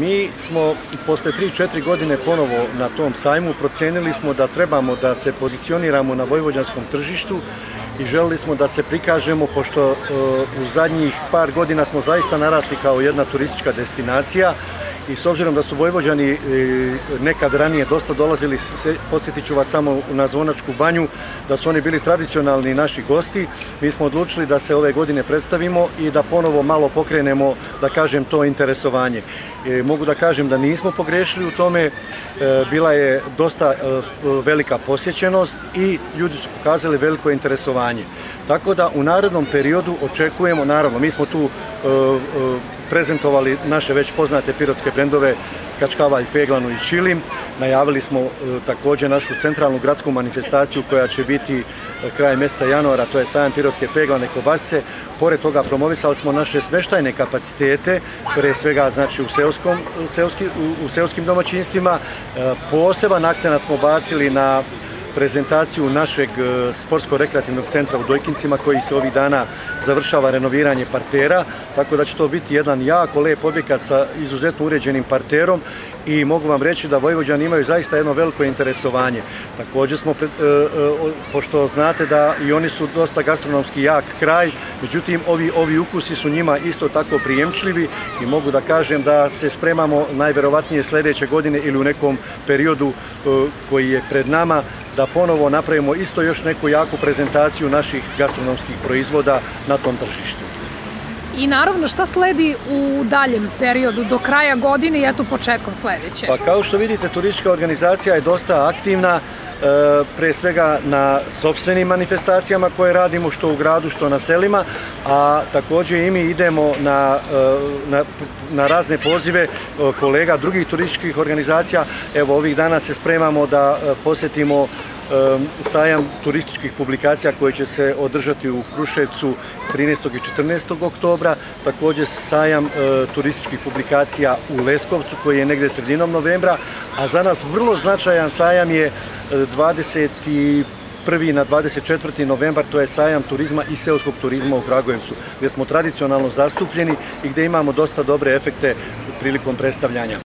Mi smo posle 3-4 godine ponovo na tom sajmu, procenili smo da trebamo da se pozicioniramo na vojvođanskom tržištu i želeli smo da se prikažemo, pošto u zadnjih par godina smo zaista narasli kao jedna turistička destinacija i s obzirom da su Vojvođani nekad ranije dosta dolazili, podsjetit ću vas samo na Zvonačku banju, da su oni bili tradicionalni naši gosti, mi smo odlučili da se ove godine predstavimo i da ponovo malo pokrenemo, da kažem, to interesovanje. Mogu da kažem da nismo pogrešili u tome, bila je dosta velika posjećenost i ljudi su pokazali veliko interesovanje. Tako da u narednom periodu očekujemo, naravno, mi smo tu prezentovali naše već poznate pirotske brendove Kačkavalj, Peglanu i Čilim. Najavili smo također našu centralnu gradsku manifestaciju koja će biti krajem mjeseca januara, to je sajam pirotske peglane kobasice. Pored toga promovisali smo naše smještajne kapacitete, pre svega znači u seoskim domaćinstvima. Poseban akcenat smo bacili na prezentaciju našeg sportsko-rekreativnog centra u Dojkincima koji se ovih dana završava renoviranje partera, tako da će to biti jedan jako lep objekat sa izuzetno uređenim parterom i mogu vam reći da Vojvođani imaju zaista jedno veliko interesovanje. Također smo, pošto znate da i oni su dosta gastronomski jak kraj, međutim ovi ukusi su njima isto tako prijemčljivi i mogu da kažem da se spremamo najverovatnije sljedeće godine ili u nekom periodu koji je pred nama da ponovo napravimo isto još neku jaku prezentaciju naših gastronomskih proizvoda na tom tržištu. I naravno, šta sledi u daljem periodu, do kraja godine i eto početkom sljedeće? Pa kao što vidite, turistička organizacija je dosta aktivna, pre svega na sopstvenim manifestacijama koje radimo što u gradu, što na selima, a također i mi idemo na razne pozive kolega drugih turističkih organizacija. Evo, ovih dana se spremamo da posjetimo sajam turističkih publikacija koji će se održati u Kruševcu 13. i 14. oktobra, također sajam turističkih publikacija u Leskovcu koji je negdje sredinom novembra, a za nas vrlo značajan sajam je 21. na 24. novembar, to je sajam turizma i seoskog turizma u Kragujevcu, gdje smo tradicionalno zastupljeni i gdje imamo dosta dobre efekte prilikom predstavljanja.